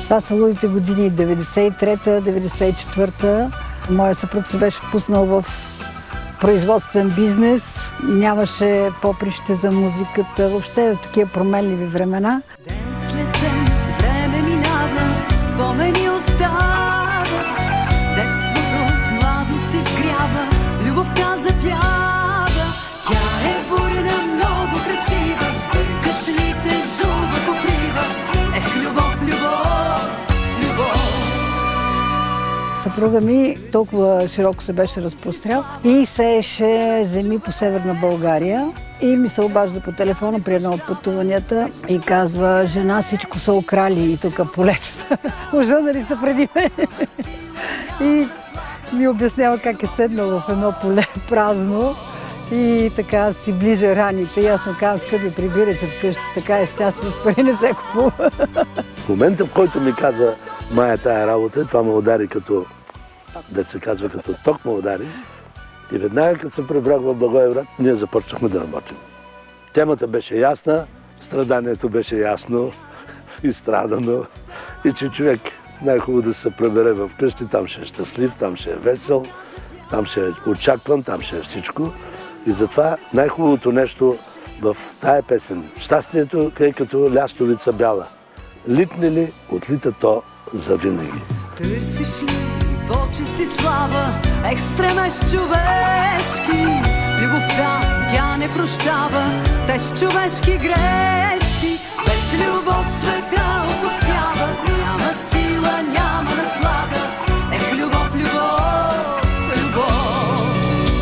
Това са лудите години, 93-та, 94-та. Моя съпруг се беше впуснал в производствен бизнес. Нямаше поприще за музиката. Въобще такива променливи времена. Ден след ден време минава, спомени остават. Детството в младост изгрява, любовта запява. Тя е бурна, много красива, сбъркаш ли те жълва покрива. Любов, любов, любов. Съпруга ми толкова широко се беше разпрострял и сееше земи по Северна България. И ми се обажда по телефона при едно от пътуванията и казва: жена, всичко са украли и тук полета. Ожънали са преди мен. И ми обяснява как е седнал в едно поле празно и така си ближа раните. И аз му казвам: скъпи, прибирай се вкъщи, така е щастие, с пари не се купува. В момента, в който ми каза Мая тая работа, това ме удари като, да се казва, като ток ме удари. И веднага, като се прибрах в Благоевград, ние започнахме да работим. Темата беше ясна, страданието беше ясно и страдано. И че човек най-хубаво да се прибере в къщи, там ще е щастлив, там ще е весел, там ще е очакван, там ще е всичко. И затова най-хубавото нещо в тая песен, щастието е като лястовица бяла. Литне ли, отлита то завинаги. Търсиш ли почести слава, екстремеж човешки? Любовта тя не прощава, теж човешки грешки. Без любов света опустява, няма сила, няма наслада. Любов, любов, любов.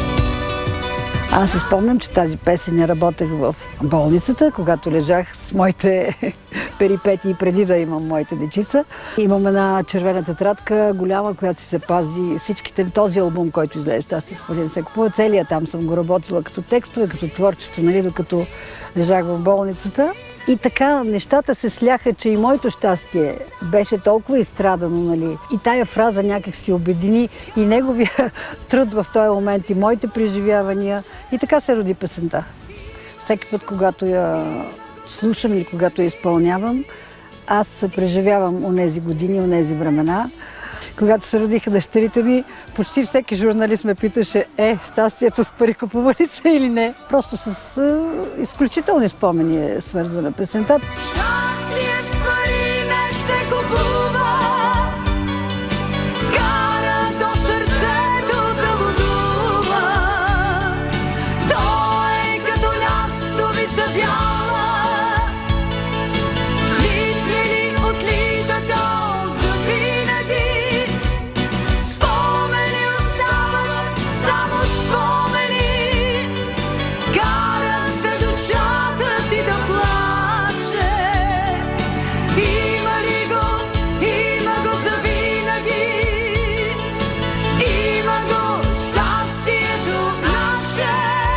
Аз се спомням, че тази песен я работех в болницата, когато лежах с моите перипетии преди да имам моите дечица. Имам една червена тетрадка, голяма, която си се пази всичките, този албум, който излезе "Щастие с пари не се купува", целият там съм го работила като текстове, като творчество, нали, докато лежах в болницата. И така нещата се сляха, че и моето щастие беше толкова изстрадано, нали. И тая фраза някак си обедини и неговия труд в този момент, и моите преживявания. И така се роди песента. Всеки път, когато я слушам или когато я изпълнявам, аз преживявам онези години, онези времена. Когато се родиха дъщерите ми, почти всеки журналист ме питаше: щастието с пари купува ли се или не? Просто с изключителни спомени е свързана песента. Щастие с пари не се купува, кара до сърцето да будува. То е като лястовица бяла, литне ли, отлита то завинаги. Спомени остават, само спомени, карат те душата ти да плаче. Има ли го, има го завинаги, има го щастието наше.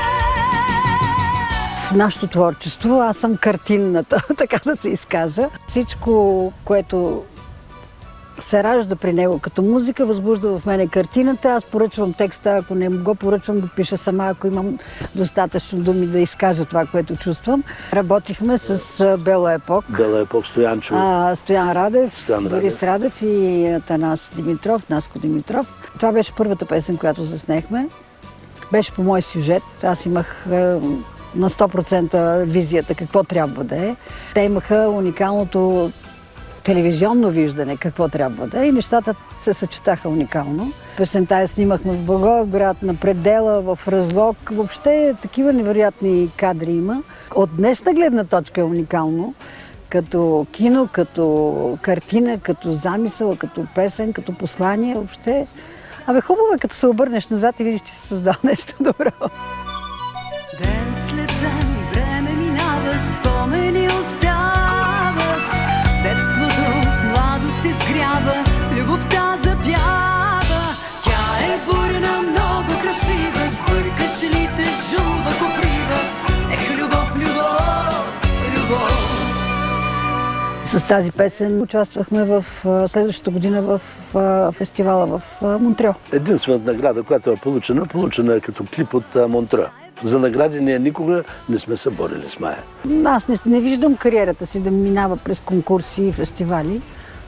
В нашето творчество аз съм картинната, така да се изкажа. Всичко, което се ражда при него като музика, възбужда в мене картината. Аз поръчвам текста, ако не го поръчвам, го пиша сама, ако имам достатъчно думи да изкажа това, което чувствам. Работихме с Бела Епок. Бела Епок, Стоянчо. Стоян Радев, Борис Радев и Атанас Димитров, Наско Димитров. Това беше първата песен, която заснехме. Беше по мой сюжет. Аз имах на 100% визията какво трябва да е. Те имаха уникалното телевизионно виждане какво трябва да е и нещата се съчетаха уникално. Песента я снимахме в Благоевград, на предела, в Разлог. Въобще такива невероятни кадри има. От днешна гледна точка е уникално. Като кино, като картина, като замисъл, като песен, като послание. Въобще. Хубаво е, като се обърнеш назад и видиш, че си създал нещо добро. Ден след ден време минава, спомени остават. Детството в младост изгрява, любовта запява. Тя е бурна, много красива, сбъркаш ли те жълва покрива. Любов, любов, любов. С тази песен участвахме в следващата година в фестивала в Монтреал. Единствената награда, която е получена е като клип от Монтреал. За награди ние никога не сме се борили с Мая. Аз не виждам кариерата си да минава през конкурси и фестивали.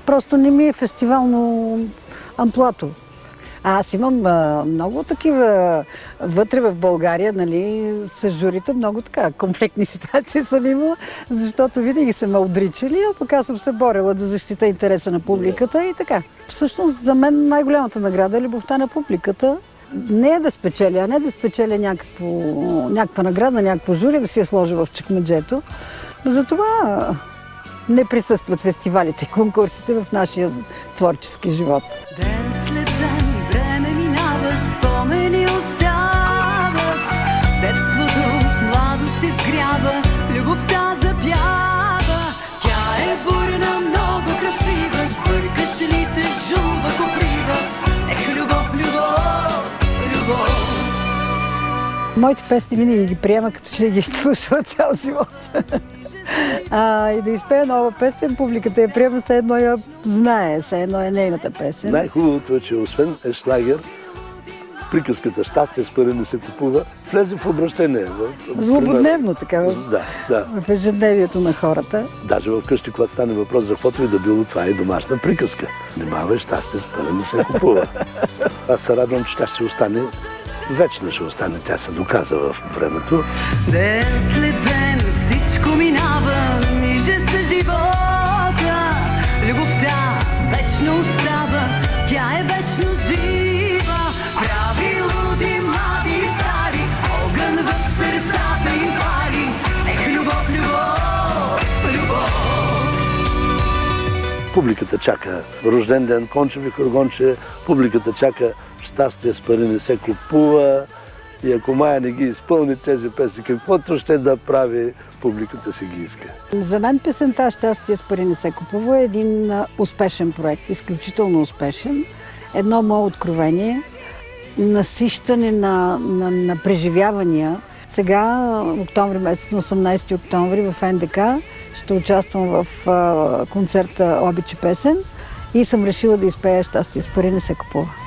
Просто не ми е фестивално амплуато. Аз имам много такива вътре в България, нали, с журите, много така конфликтни ситуации съм имала, защото винаги са ме отричали, а пък аз съм се борила да защита интереса на публиката и така. Всъщност за мен най-голямата награда е любовта на публиката. Не е да спечеля, а не да спечеля някаква награда, някакво жури, да си я сложа в чекмеджето. Затова не присъстват фестивалите и конкурсите в нашия творчески живот. Ден след ден време минава, спомени остават. Детството в младост изгрява, любовта запява. Тя е бурна, много красива, сбъркаш ли те жулва коприва. Ех, любов, любов, любов. Моите песни винаги ги приема, като че ги слушала цял живот. И да изпея нова песен, публиката я приема, все едно я знае, все едно е нейната песен. Най-хубавото е, че освен шлагер, приказката "Щастие с пари не се купува" влезе в обращение. Злободневно така, Да. в ежедневието на хората. Даже вкъщи, когато стане въпрос за каквото и да било, това е домашна приказка. Внимавай, щастие с пари не се купува. Аз се радвам, че тя ще остане, вечно ще остане. Тя се доказа в времето. Ден след ден всичко минава, ниже се живота. Любовта вечно остава, тя е вечно жива. Прави луди, млади и стари, огън в сърцата им пали. Ех, любов, любов, любов. Публиката чака рожден ден, Кончеви Хоргонче, публиката чака "Щастие с пари не се купува" и ако Мая не ги изпълни тези песни, каквото ще да прави, публиката си ги иска. За мен песента "Щастие с пари не се купува" е един успешен проект, изключително успешен. Едно мое откровение, насищане на преживявания. Сега, октомври месец, на 18 октомври в НДК, ще участвам в концерта "Обичи песен" и съм решила да изпея "Щастие с пари не се купува".